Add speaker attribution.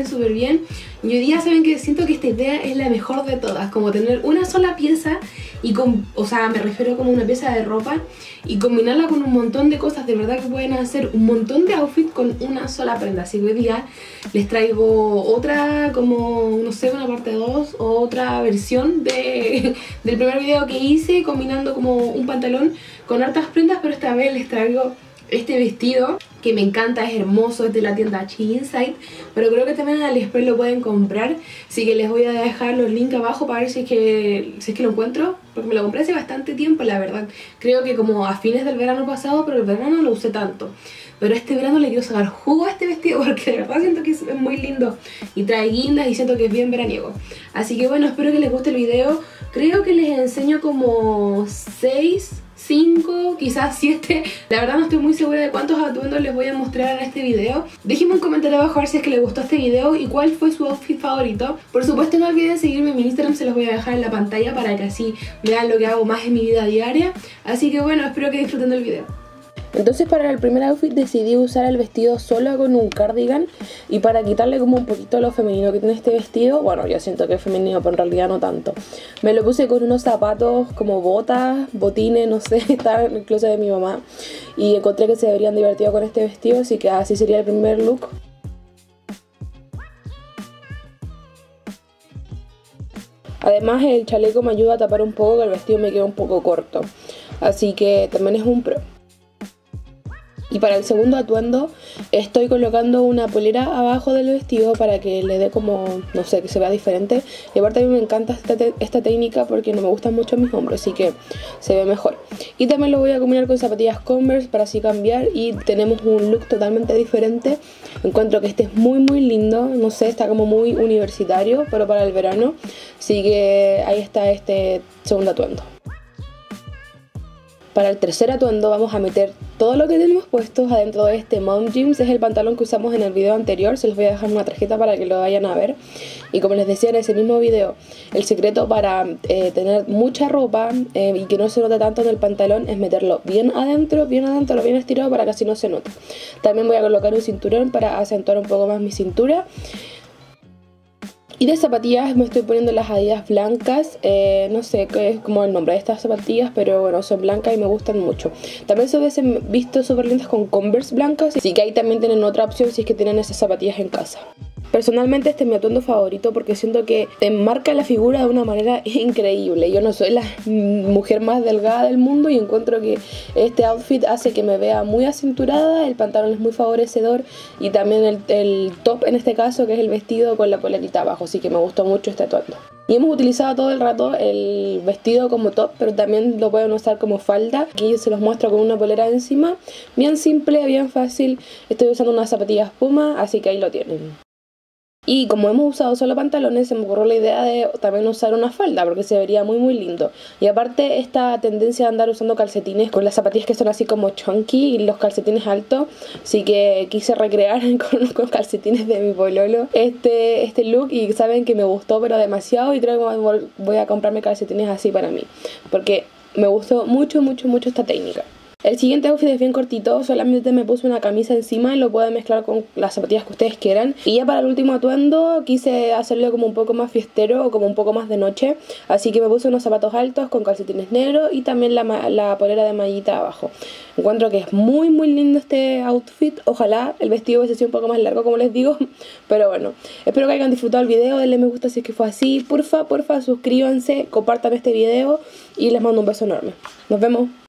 Speaker 1: estén súper bien. Y hoy día saben que siento que esta idea es la mejor de todas, como tener una sola pieza y o sea, me refiero como una pieza de ropa y combinarla con un montón de cosas. De verdad que pueden hacer un montón de outfits con una sola prenda. Así que hoy día les traigo otra, como no sé, una parte 2 o otra versión del primer video que hice, combinando como un pantalón con hartas prendas, pero esta vez les traigo este vestido que me encanta, es hermoso, es de la tienda She Inside, pero creo que también en AliExpress lo pueden comprar, así que les voy a dejar los links abajo para ver si es que lo encuentro, porque me lo compré hace bastante tiempo, la verdad. Creo que como a fines del verano pasado, pero el verano no lo usé tanto. Pero este verano le quiero sacar jugo a este vestido porque de verdad siento que es muy lindo y trae guindas y siento que es bien veraniego. Así que bueno, espero que les guste el video. Creo que les enseño como 6, 5, quizás 7. La verdad no estoy muy segura de cuántos atuendos les voy a mostrar en este video. Déjenme un comentario abajo a ver si es que les gustó este video y cuál fue su outfit favorito. Por supuesto no olviden seguirme en mi Instagram, se los voy a dejar en la pantalla para que así vean lo que hago más en mi vida diaria. Así que bueno, espero que disfruten del video. Entonces para el primer outfit decidí usar el vestido solo con un cardigan y para quitarle como un poquito lo femenino que tiene este vestido, bueno, yo siento que es femenino pero en realidad no tanto, me lo puse con unos zapatos como botas, botines, no sé, estaba en el closet de mi mamá y encontré que se verían divertidos con este vestido, así que así sería el primer look. Además el chaleco me ayuda a tapar un poco, que el vestido me queda un poco corto, así que también es un pro. Y para el segundo atuendo estoy colocando una polera abajo del vestido para que le dé como, no sé, que se vea diferente. Y aparte a mí me encanta esta técnica porque no me gustan mucho mis hombros, así que se ve mejor. Y también lo voy a combinar con zapatillas Converse para así cambiar y tenemos un look totalmente diferente. Encuentro que este es muy lindo, no sé, está como muy universitario, pero para el verano. Así que ahí está este segundo atuendo. Para el tercer atuendo vamos a meter todo lo que tenemos puestos adentro de este Mom Jeans. Es el pantalón que usamos en el video anterior, se los voy a dejar una tarjeta para que lo vayan a ver. Y como les decía en ese mismo video, el secreto para tener mucha ropa y que no se note tanto en el pantalón es meterlo bien adentro, bien estirado para que así no se note. También voy a colocar un cinturón para acentuar un poco más mi cintura. Y de zapatillas me estoy poniendo las Adidas blancas, no sé qué es como el nombre de estas zapatillas, pero bueno, son blancas y me gustan mucho. También se hubiesen visto súper lindas con Converse blancas, así que ahí también tienen otra opción si es que tienen esas zapatillas en casa. Personalmente este es mi atuendo favorito porque siento que te enmarca la figura de una manera increíble. Yo no soy la mujer más delgada del mundo y encuentro que este outfit hace que me vea muy acinturada, el pantalón es muy favorecedor y también el top en este caso, que es el vestido con la polerita abajo, así que me gustó mucho este atuendo. Y hemos utilizado todo el rato el vestido como top, pero también lo pueden usar como falda. Aquí se los muestro con una polera encima, bien simple, bien fácil. Estoy usando unas zapatillas Puma, así que ahí lo tienen. Y como hemos usado solo pantalones, se me ocurrió la idea de también usar una falda porque se vería muy lindo. Y aparte esta tendencia de andar usando calcetines con las zapatillas que son así como chunky y los calcetines altos, así que quise recrear con calcetines de mi pololo este look y saben que me gustó pero demasiado y creo que voy a comprarme calcetines así para mí porque me gustó mucho esta técnica. El siguiente outfit es bien cortito, solamente me puse una camisa encima y lo pueden mezclar con las zapatillas que ustedes quieran. Y ya para el último atuendo quise hacerlo como un poco más fiestero o como un poco más de noche. Así que me puse unos zapatos altos con calcetines negros y también la polera de mallita abajo. Encuentro que es muy lindo este outfit. Ojalá el vestido hubiese sido un poco más largo como les digo. Pero bueno, espero que hayan disfrutado el video, denle me gusta si es que fue así. Porfa, suscríbanse, compartan este video y les mando un beso enorme. Nos vemos.